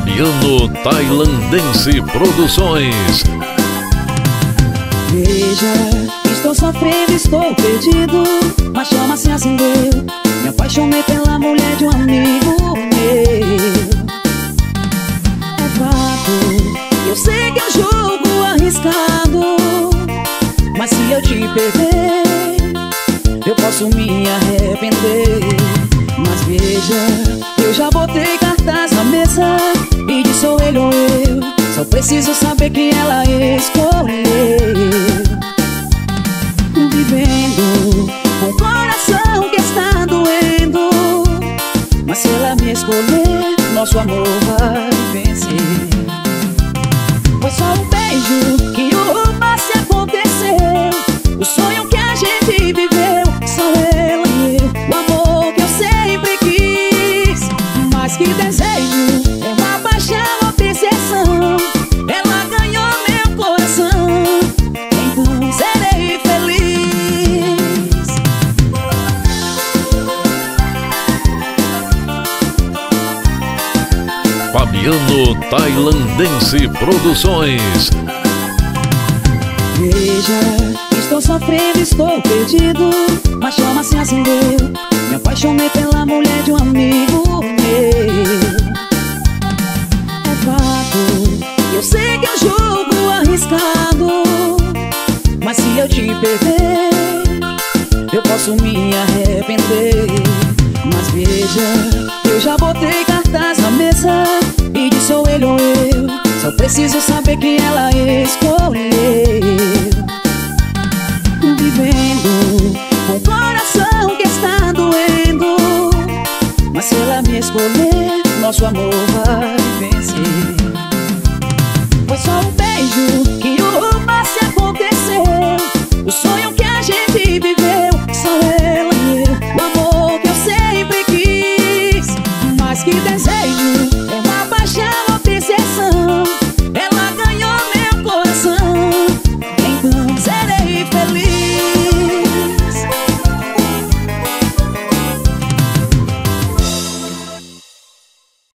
Fabiano Tailandense Produções. Veja, estou sofrendo, estou perdido, mas chama se acendeu. Me apaixonei pela mulher de um amigo meu. É fato, eu sei que é um jogo arriscado, mas se eu te perder, eu posso me arrepender. Mas veja, eu já botei cartaz na mesa e disse sou ele ou eu, só preciso saber que ela escolheu. Vivendo com o coração que está doendo, mas se ela me escolher, nosso amor vai vencer. Foi só um beijo que o romance aconteceu, o sonho que a gente viveu, só ela e eu, o amor que eu sempre quis. Mas que desejo, é uma paixão, obsessão, ela ganhou meu coração, então serei feliz. Fabiano Tailandense Produções. Veja, estou sofrendo, estou perdido, mas chama se acendeu. Me apaixonei pela mulher de um amigo meu. É fato, eu sei que é um jogo arriscado, mas se eu te perder, eu posso me arrepender. Mas veja, eu já botei cartaz na mesa e disse sou ele ou eu, só preciso saber que ela escolheu. Vivendo com o coração que está doendo, mas se ela me escolher, nosso amor